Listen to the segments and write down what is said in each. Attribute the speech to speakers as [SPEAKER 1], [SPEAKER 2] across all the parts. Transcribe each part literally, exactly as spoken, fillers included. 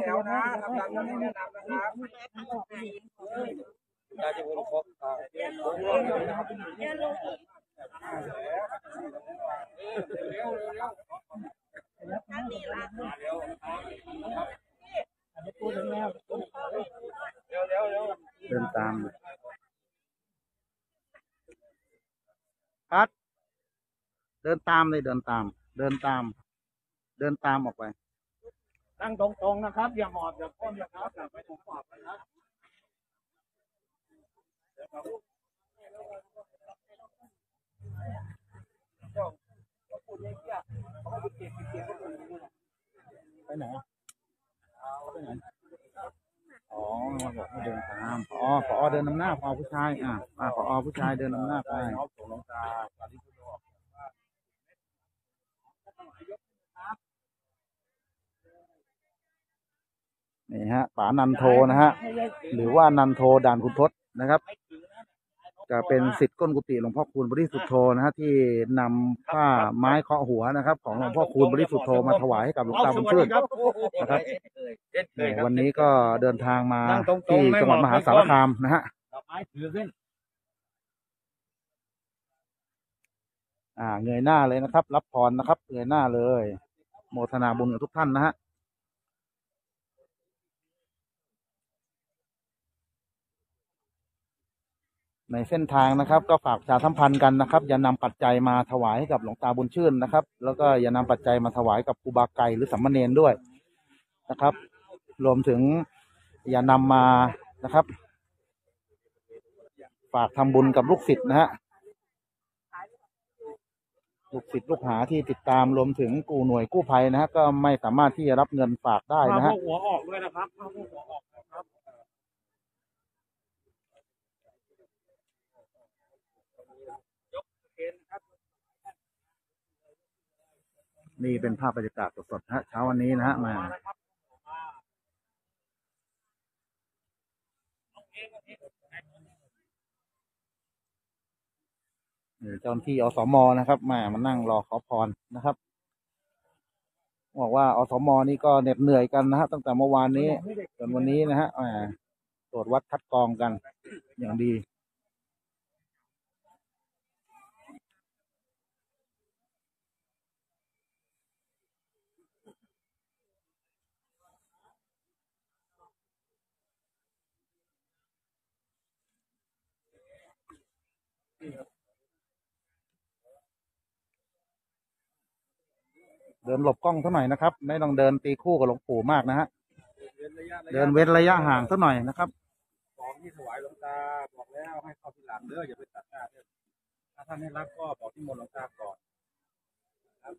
[SPEAKER 1] วนะทำตามที่แนะนำนะครับได้จะวนครบเร็วเร็วเร็ว
[SPEAKER 2] เดินตามคัดเดินตามเลยเดินตามเดินตามเดินตามออกไป
[SPEAKER 1] นั่งตรงๆนะครับอย่าหอบอย่าก้มนะครับอย่าไปถูกขอบนะ
[SPEAKER 2] ไปไหนไปไหนอ๋อมาบอกให้เดินตามพอพอเดินนำหน้าพอผู้ชายอ่ะอ่าพอผู้ชายเดินนำหน้าไปนี่ฮะป๋านันโทนะฮะหรือว่านันโทด่านขุนทดนะครับจะเป็นศิษย์ก้นกุฏิหลวงพ่อคูณบริสุทธโธนะฮะที่นำผ้าไม้เคาะหัวนะครับของหลวงพ่อคูณบริสุทธโธมาถวายให้กับหลวงตาบุญชื่นนะครับวันนี้ก็เดินทางมาที่จังหวัดมหาสารคามนะฮะอ่าเงยหน้าเลยนะครับรับพรนะครับเงยหน้าเลยโมทนาบุญกับทุกท่านนะฮะในเส้นทางนะครับก็ฝากประชาสัมพันธ์กันนะครับอย่านำปัจจัยมาถวายให้กับหลวงตาบุญชื่นนะครับแล้วก็อย่านำปัจจัยมาถวายกับครูบาไก่หรือสามเณรด้วยนะครับรวมถึงอย่านำมานะครับฝากทำบุญกับลูกศิษย์นะฮะลูกศิษย์ลูกหาที่ติดตามรวมถึงกู้หน่วยกู้ภัยนะฮะก็ไม่สามารถที่จะรับเงินฝากได้นะฮะ
[SPEAKER 1] หัวออกด้วยนะครับหัวออกนะครับ
[SPEAKER 2] นี่เป็นภาพบรรยากาศสดๆฮะเช้าวันนี้นะฮะมาเจ้าหน้าที่อสมนะครับมามานั่งรอขอพรนะครับบอกว่าอสมนี่ก็เหน็ดเหนื่อยกันนะฮะตั้งแต่เมื่อวานนี้จนวันนี้นะฮะตรวจวัดคัดกรองกันอย่างดีเดินหลบกล้องสักหน่อยนะครับไม่ต้องเดินตีคู่กับหลวงปู่มากนะฮะเดินเว้นระยะห่างสักหน่อยนะครับ
[SPEAKER 1] ของที่ถวายหลวงตาบอกแล้วให้เข้าที่หลังเด้ออย่าไปตัดหน้าเด้อถ้าท่านให้รับก็บอกที่มนต์หลวงตาก่อนครับ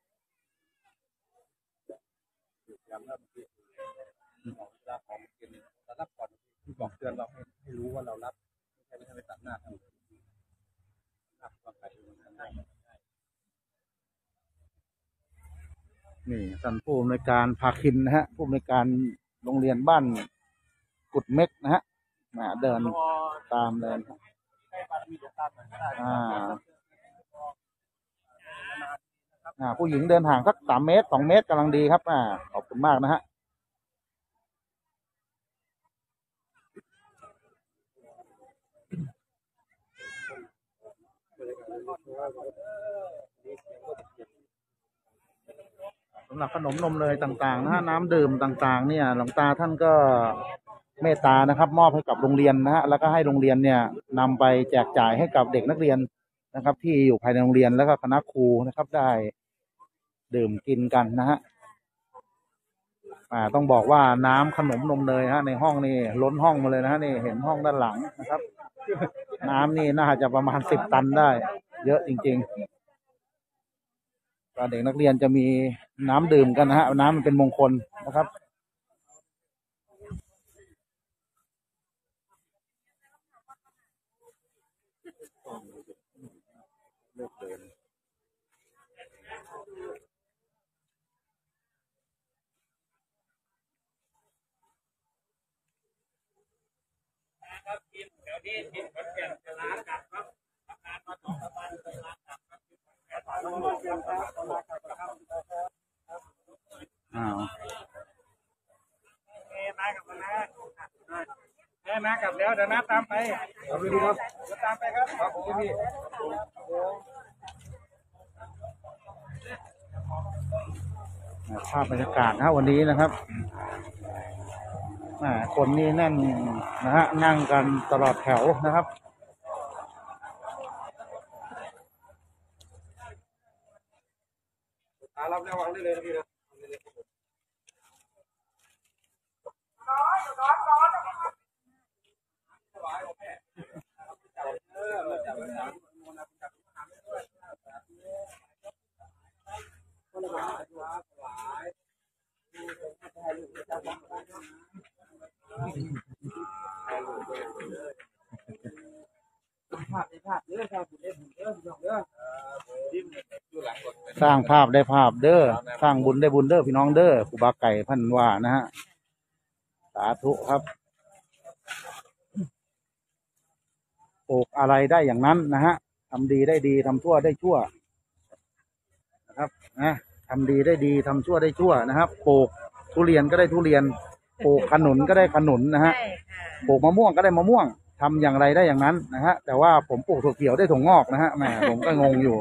[SPEAKER 1] ย้ำแล้วเมื่อกี้บอกเวลาของกินเรารับก่อนที่บอกเตือนเราให้ให้รู้ว่าเรารับไม่ใช่ไม่ใช่ไปตัดหน้าท่านรับว่าใครได้
[SPEAKER 2] นี่ท่านผู้อำนวยการภาคินนะฮะผู้อำนวยการโรงเรียนบ้านกุดเม็กนะฮะมาเดินตามเลยอ่าอ่าผู้หญิงเดินห่างสักสามเมตรสองเมตรกำลังดีครับอ่าขอบคุณมากนะฮะสำหรับขนมนมเนยต่างๆนะฮะน้ำดื่มต่างๆเนี่ยหลวงตาท่านก็เมตตานะครับมอบให้กับโรงเรียนนะฮะแล้วก็ให้โรงเรียนเนี่ยนำไปแจกจ่ายให้กับเด็กนักเรียนนะครับที่อยู่ภายในโรงเรียนแล้วก็คณะครูนะครับได้ดื่มกินกันนะฮะอ่าต้องบอกว่าน้ำขนมนมเนยฮะในห้องนี่ล้นห้องมาเลยนะฮะนี่เห็นห้องด้านหลังนะครับน้ำนี่น่าจะประมาณสิบตันได้เยอะจริงๆเด็กนักเรียนจะมีน้ำดื่มกันนะฮะน้ำมันเป็นมงคลนะครับเลิกเดิน
[SPEAKER 1] ครับทีมแถวนี้ทีมขอนแก่นจะล้างกันครับอาการมาสองสามวันจะล้างกันครับ
[SPEAKER 2] อ้าว
[SPEAKER 1] กับมานะแม่มากลับแล้วเดี๋ยวน้าตามไปเอาไปดูครับเดี๋ยวตามไปครับครับผมพี่
[SPEAKER 2] ภาพบรรยากาศนะวันนี้นะครับคนนี่แน่นนะฮะนั่งกันตลอดแถวนะครับ
[SPEAKER 1] รับแล้ววางได้เลยนะพี่นะ
[SPEAKER 2] สร้างภาพได้ภาพเด้อสร้างบุญได้บุญเด้อพี่น้องเด้อครูบาไก่พันว่านะฮะสาธุครับปลูกอะไรได้อย่างนั้นนะฮะทำดีได้ดีทำชั่วได้ชั่วนะครับนะทำดีได้ดีทำชั่วได้ชั่วนะครับปลูกทุเรียนก็ได้ทุเรียนปลูกขนุนก็ได้ขนุนนะฮะปลูกมะม่วงก็ได้มะม่วงทำอย่างไรได้อย่างนั้นนะฮะแต่ว่าผมปลูกถั่วเขียวได้ถั่วงอกนะฮะแหมผมก็งงอยู่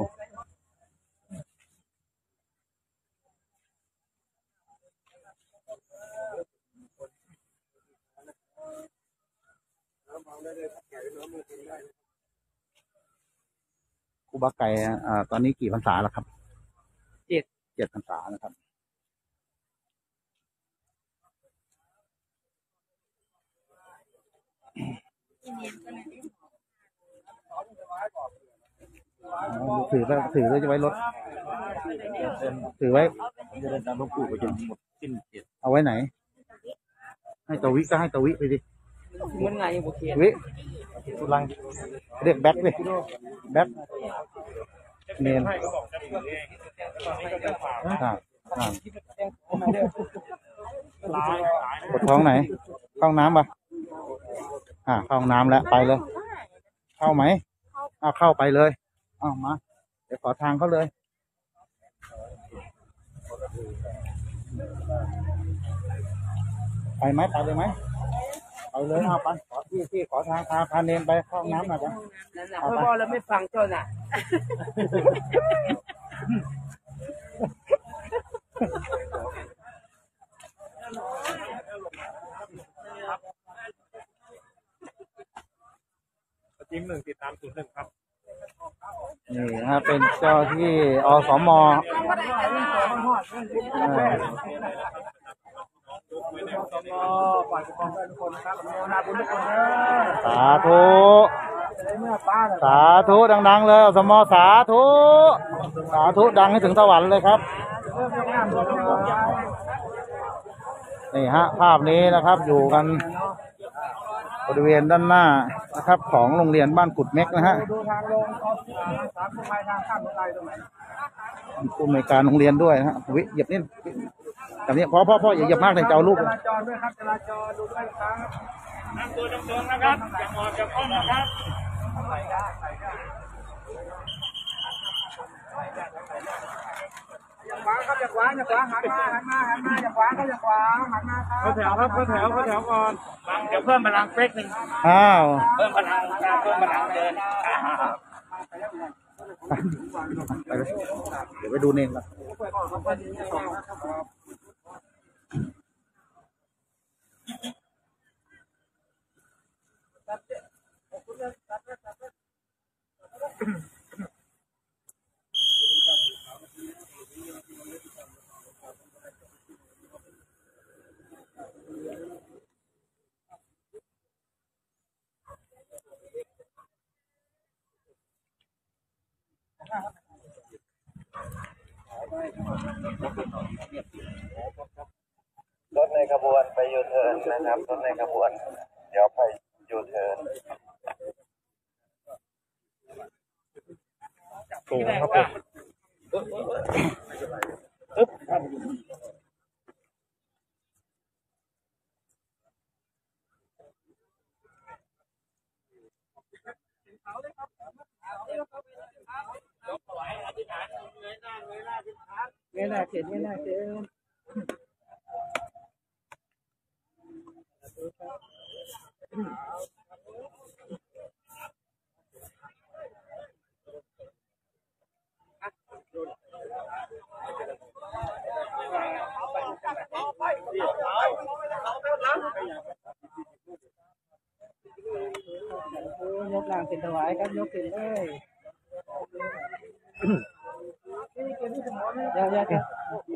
[SPEAKER 2] ครูบาไก่อ่าตอนนี้กี่พรรษาแล้วครับเจ็ดเจ็ดพรรษานะครับถือไว้ถือไว้จะไว้รถถือไว้จะเดินตามหลวงปู่ไปจนหมดสิ้นเจ็ดเอาไว้ไหนให้ตวิก็ให้ตวิไปดิมันไงบุเคียวิสุรังเรียกแบ็คเลยแบ็คเนนอ่าอ่าปวดท้องไหนเข้าห้องน้ำปะอ่าเข้าห้องน้ำแล้วไปเลยเข้าไหมเอาเข้าไปเลยเอามาเดี๋ยวขอทางเขาเลยไปไหมไปเลยไหมไปเลยเอาไปขอที่ที่ขอทางพาพาเนนไปเข้าห้องน้ำหน่อยจ้ะ
[SPEAKER 3] เพราะว่าเราไม่ฟังเจ้าน่ะ
[SPEAKER 1] ทีมหนึ่งติดตามศูนย์หนึ่งครับ
[SPEAKER 2] นี่นะเป็นเจ้าที่อสมสาธุสาธุดังๆเลยอสมสาธุสาธุดังให้ถึงสวรรค์เลยครับนี่ฮะภาพนี้นะครับอยู่กันบริเวณด้านหน้านะครับของโรงเรียนบ้านกุดเม็กนะฮะผู้อำนวยการโรงเรียนด้วยนะฮะวิเหยียบนี่แบบนี้พ่อพ่อพ่ออย่าเหยียบมากเลยเจ้าลูกจราจรด้วยครับจราจรดูด้วยครับนั่งตัวตรงๆนะครับอย่าหมอบอย่าก้มนะครับ
[SPEAKER 3] อย่าขวางครับอย่าขวางอย่าขวางหันมาหันมาหันมาอย่าขวางครับอย่าขวางหันมาครับ
[SPEAKER 1] เข้าแถวครับเข้าแถวเข้าแถวก่อน
[SPEAKER 3] เดี๋ยวเพิ่มพลังเฟกหนึ่ง
[SPEAKER 2] อ้าว
[SPEAKER 3] เพิ่มพลังเพิ่มพลังเดิน
[SPEAKER 2] ไปเลยเดี๋ยวไปดูเนงละ
[SPEAKER 4] รถในขบวนไปยูเทิร์นนะครับรถในขบวนเดี๋ยวไปยูเทิร์น
[SPEAKER 2] สูงครับผมปึ๊บ
[SPEAKER 3] เงยหน้าเข็นเงยหน้าเข็นยกหลังเป็นถวายครับยกขึ้นเลยเดี๋ยวเดี๋ยวเดี๋ยว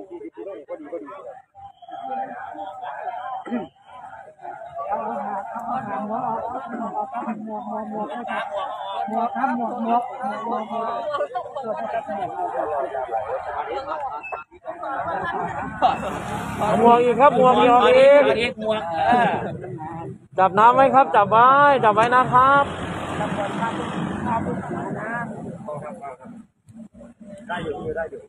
[SPEAKER 3] เอาหาเอาหาหมวกเอาหมวกหมวกหมวกครับหมวกครับหมวกหมวกหมวกหมวกตัวนะครับหมวก
[SPEAKER 5] หมวกอีกครับหมวกอีกอีกจับน้ำไว้ครับจับไว้จับไว้นะครับ
[SPEAKER 1] ได้อยู่ได้อยู่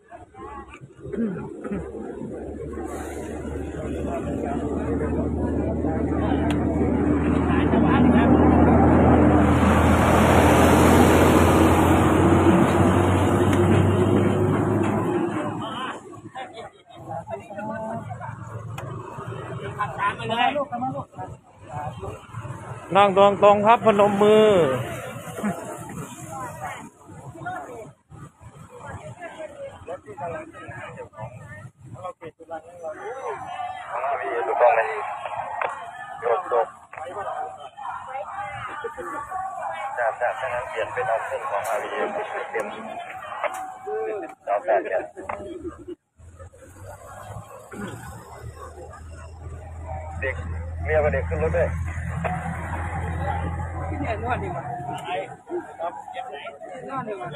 [SPEAKER 5] นั่งตรงตรงครับพนมมือ
[SPEAKER 4] ถูกต้องไหมโยกโยกจากจากนั้นเปลี่ยนเป็นออปชั่นของอารีเต็มเราแปดเนี่ยเด็กเมียกับเด็กขึ้นรถด้วย
[SPEAKER 3] เนี่ยนวดดีกว่า นอนดีกว่า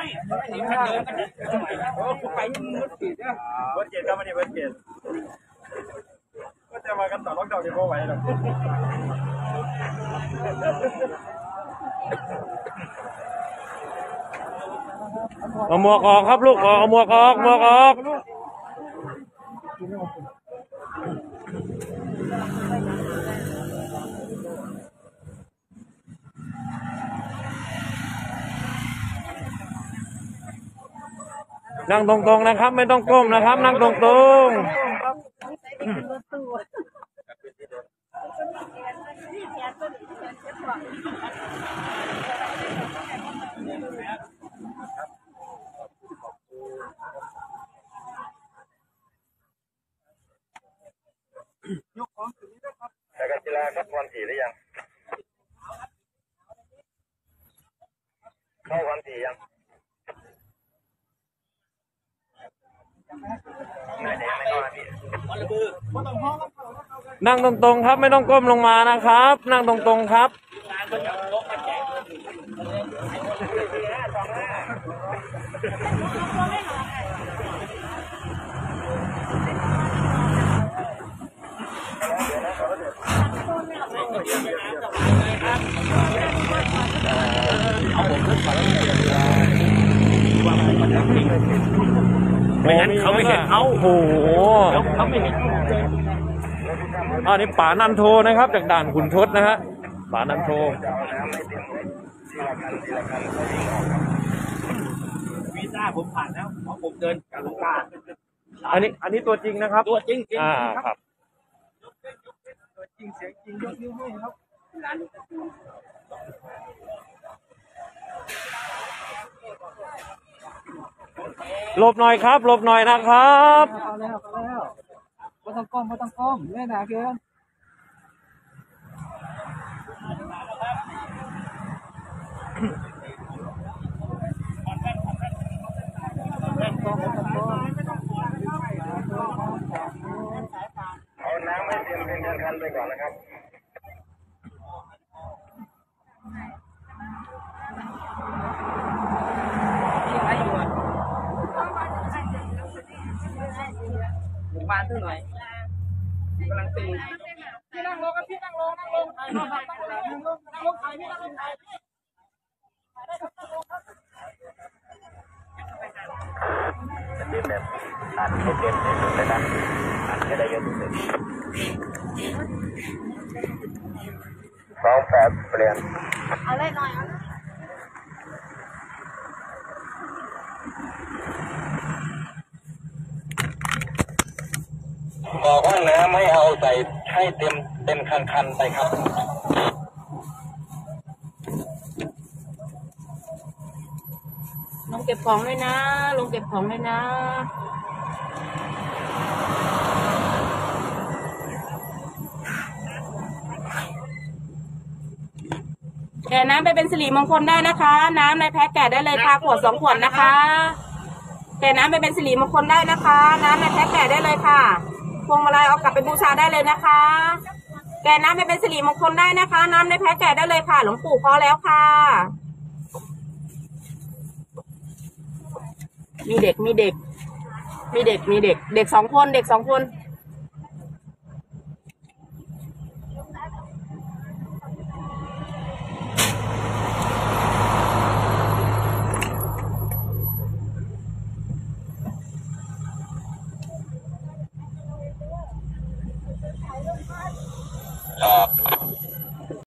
[SPEAKER 3] ไปยังมุดปีดอ่ะ
[SPEAKER 1] เวิร์ดเกตครับวันนี้เวิร์ดเกตก็จะมากันต่อล็อกดาวน์ยังไม่ไหวหรอก
[SPEAKER 5] เอาหมวกออกครับลูกเอาหมวกออกหมวกออกนั่งตรงๆนะครับไม่ต้องก้มนะครับนั่งตรงๆ
[SPEAKER 4] แต่การกีฬาครับวันถี่หรือยังเข้าวันถี่ยัง
[SPEAKER 5] นั่งตรงๆครับไม่ต้องก้มลงมานะครับ นั่งตรงๆครับไม่งั้นเขาไม่เห็นเอาโอ้โหเขาไม่เห็นอันนี้ป๋านันโทนะครับจากด่านขุนทดนะฮะป๋านันโท
[SPEAKER 1] วีซ่าผมผ่านแล้วเพราะผมเดินกับลูกค้า
[SPEAKER 5] อันนี้อันนี้ตัวจริงนะครับ
[SPEAKER 1] ตัวจริงจริง
[SPEAKER 5] อ่าครับ
[SPEAKER 3] ตัวจริงเสียงจริงยกนิ้วให้ครับ
[SPEAKER 5] หลบหน่อยครับหลบหน่อยนะครับ
[SPEAKER 3] เอาแล้วเอาแล้วไม่ต้องก้มไม่ต้องก้มเล่นหนาเกิน
[SPEAKER 4] เอาน้ำให้เตรียมเป็นคันๆไปก่อนนะครับ
[SPEAKER 3] บ้านเท่าไหร่กำลังตีพี่นั่งลงครับพี่นั่งลงนั่งลงนั่งลงนั่งลงนั่งลงนั่งลงถ่ายพี่นั่งลงถ่าย
[SPEAKER 4] จะเป็นแบบอัดให้เต็มที่สุดเลยนะอัดให้ได้เยอะที่สุดสองแปดเปลี่ยน
[SPEAKER 6] เอาเลยหน่อย
[SPEAKER 4] บอกว่าน้ำไม่เอาใส่ให้เต็มเต็มคันๆไปครับ
[SPEAKER 6] เก็บของด้วยนะ ลงเก็บของด้วยนะแกะน้ำไปเป็นสิริมงคลได้นะคะ น้ำในแพ็คแกะได้เลยค่ะขวดสองขวดนะคะแกะน้ำไปเป็นสิริมงคลได้นะคะ น้ำในแพ็คแกะได้เลยค่ะพวงมาลัยเอากลับไปบูชาได้เลยนะคะ แกะน้ำไปเป็นสิริมงคลได้นะคะ น้ำในแพ็คแกะได้เลยค่ะ หลวงปู่พอแล้วค่ะ มีเด็กมีเด็ก มีเด็กมีเด็ก เด็กสองคนเด็กสองคน